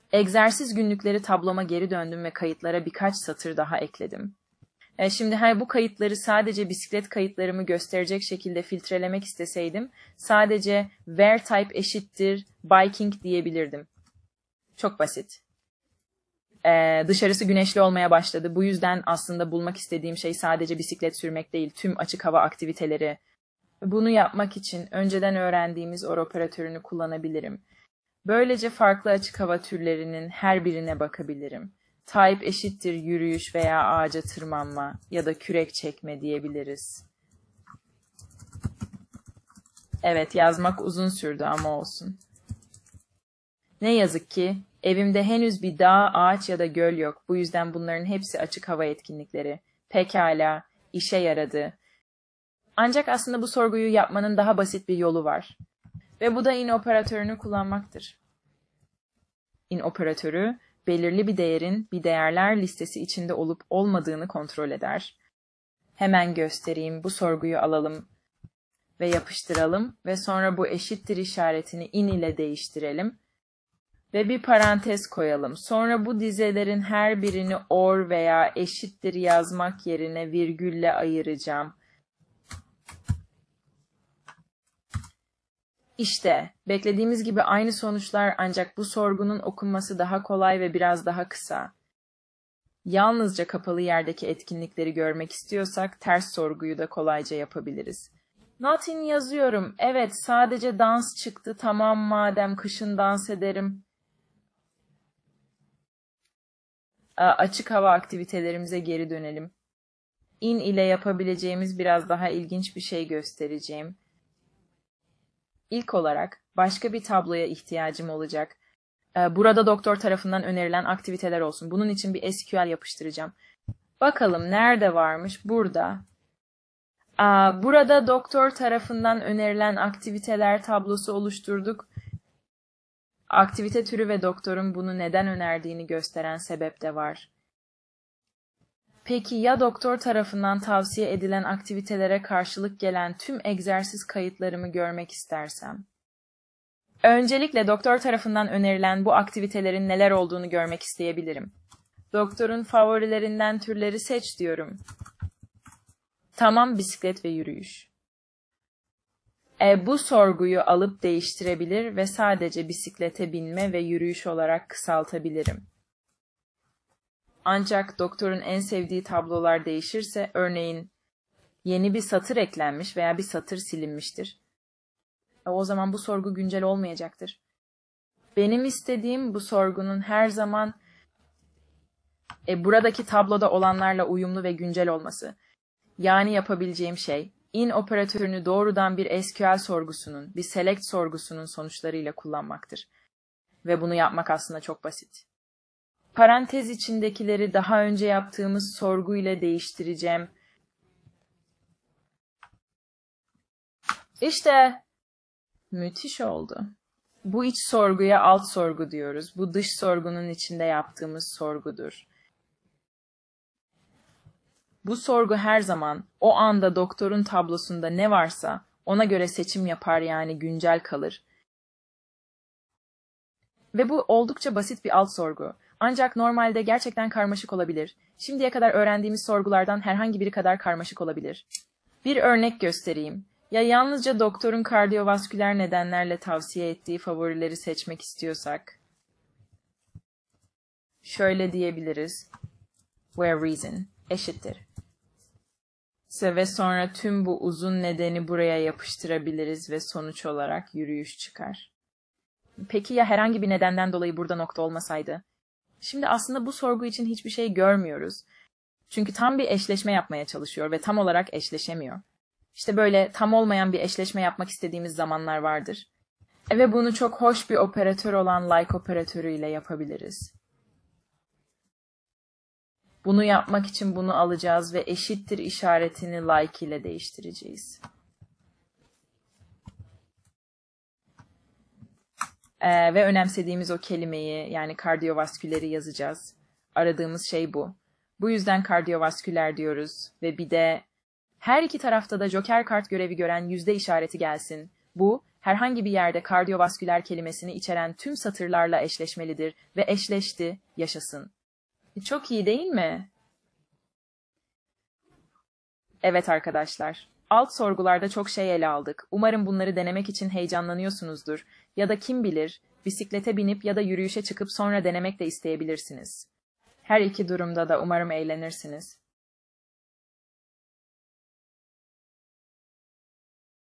Egzersiz günlükleri tabloma geri döndüm ve kayıtlara birkaç satır daha ekledim. Şimdi bu kayıtları sadece bisiklet kayıtlarımı gösterecek şekilde filtrelemek isteseydim sadece where type eşittir biking diyebilirdim. Çok basit. Dışarısı güneşli olmaya başladı. Bu yüzden aslında bulmak istediğim şey sadece bisiklet sürmek değil, tüm açık hava aktiviteleri. Bunu yapmak için önceden öğrendiğimiz OR operatörünü kullanabilirim. Böylece farklı açık hava türlerinin her birine bakabilirim. Type eşittir yürüyüş veya ağaca tırmanma ya da kürek çekme diyebiliriz. Evet, yazmak uzun sürdü ama olsun. Ne yazık ki evimde henüz bir dağ, ağaç ya da göl yok. Bu yüzden bunların hepsi açık hava etkinlikleri. Pekala, işe yaradı. Ancak aslında bu sorguyu yapmanın daha basit bir yolu var. Ve bu da in operatörünü kullanmaktır. In operatörü, belirli bir değerin bir değerler listesi içinde olup olmadığını kontrol eder. Hemen göstereyim, bu sorguyu alalım ve yapıştıralım ve sonra bu eşittir işaretini in ile değiştirelim. Ve bir parantez koyalım. Sonra bu dizelerin her birini or veya eşittir yazmak yerine virgülle ayıracağım. İşte, beklediğimiz gibi aynı sonuçlar ancak bu sorgunun okunması daha kolay ve biraz daha kısa. Yalnızca kapalı yerdeki etkinlikleri görmek istiyorsak ters sorguyu da kolayca yapabiliriz. Nothing yazıyorum. Evet, sadece dans çıktı. Tamam madem kışın dans ederim. Açık hava aktivitelerimize geri dönelim. In ile yapabileceğimiz biraz daha ilginç bir şey göstereceğim. İlk olarak başka bir tabloya ihtiyacım olacak. Burada doktor tarafından önerilen aktiviteler olsun. Bunun için bir SQL yapıştıracağım. Bakalım nerede varmış? Burada. Burada doktor tarafından önerilen aktiviteler tablosu oluşturduk. Aktivite türü ve doktorun bunu neden önerdiğini gösteren sebep de var. Peki ya doktor tarafından tavsiye edilen aktivitelere karşılık gelen tüm egzersiz kayıtlarımı görmek istersem? Öncelikle doktor tarafından önerilen bu aktivitelerin neler olduğunu görmek isteyebilirim. Doktorun favorilerinden türleri seç diyorum. Tamam, bisiklet ve yürüyüş. Bu sorguyu alıp değiştirebilir ve sadece bisiklete binme ve yürüyüş olarak kısaltabilirim. Ancak doktorun en sevdiği tablolar değişirse, örneğin yeni bir satır eklenmiş veya bir satır silinmiştir. O zaman bu sorgu güncel olmayacaktır. Benim istediğim bu sorgunun her zaman buradaki tabloda olanlarla uyumlu ve güncel olması. Yani yapabileceğim şey, in operatörünü doğrudan bir SQL sorgusunun, bir select sorgusunun sonuçlarıyla kullanmaktır. Ve bunu yapmak aslında çok basit. Parantez içindekileri daha önce yaptığımız sorgu ile değiştireceğim. İşte, müthiş oldu. Bu iç sorguya alt sorgu diyoruz. Bu dış sorgunun içinde yaptığımız sorgudur. Bu sorgu her zaman o anda doktorun tablosunda ne varsa ona göre seçim yapar, yani güncel kalır. Ve bu oldukça basit bir alt sorgu. Ancak normalde gerçekten karmaşık olabilir. Şimdiye kadar öğrendiğimiz sorgulardan herhangi biri kadar karmaşık olabilir. Bir örnek göstereyim. Ya yalnızca doktorun kardiyovasküler nedenlerle tavsiye ettiği favorileri seçmek istiyorsak, şöyle diyebiliriz. Where reason eşittir. Ve sonra tüm bu uzun nedeni buraya yapıştırabiliriz ve sonuç olarak yürüyüş çıkar. Peki ya herhangi bir nedenden dolayı burada nokta olmasaydı? Şimdi aslında bu sorgu için hiçbir şey görmüyoruz. Çünkü tam bir eşleşme yapmaya çalışıyor ve tam olarak eşleşemiyor. İşte böyle tam olmayan bir eşleşme yapmak istediğimiz zamanlar vardır. Ve bunu çok hoş bir operatör olan like operatörüyle yapabiliriz. Bunu yapmak için bunu alacağız ve eşittir işaretini like ile değiştireceğiz. Ve önemsediğimiz o kelimeyi, yani kardiyovasküleri yazacağız. Aradığımız şey bu. Bu yüzden kardiyovasküler diyoruz ve bir de her iki tarafta da joker kart görevi gören yüzde işareti gelsin. Bu herhangi bir yerde kardiyovasküler kelimesini içeren tüm satırlarla eşleşmelidir ve eşleşti, yaşasın. Çok iyi değil mi? Evet arkadaşlar. Alt sorgularda çok şey ele aldık. Umarım bunları denemek için heyecanlanıyorsunuzdur. Ya da kim bilir, bisiklete binip ya da yürüyüşe çıkıp sonra denemek de isteyebilirsiniz. Her iki durumda da umarım eğlenirsiniz.